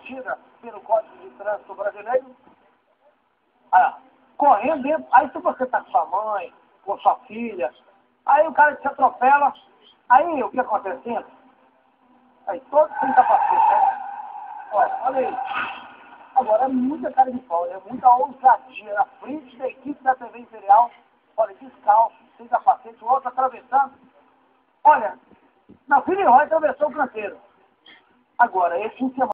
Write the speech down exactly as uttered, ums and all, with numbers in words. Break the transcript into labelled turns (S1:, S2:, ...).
S1: cometida pelo Código de Trânsito Brasileiro. Ah, correndo dentro, aí se você está com sua mãe, com sua filha, aí o cara te atropela, aí o que acontece? Aí todos sem capacete, né? Olha, olha aí. Agora é muita cara de pau, é muita ousadia na frente da equipe da T V Imperial. Olha, descalço, sem capacete, o outro atravessando. Olha, na Vila Roy atravessou o canteiro. Agora, esse fim de semana.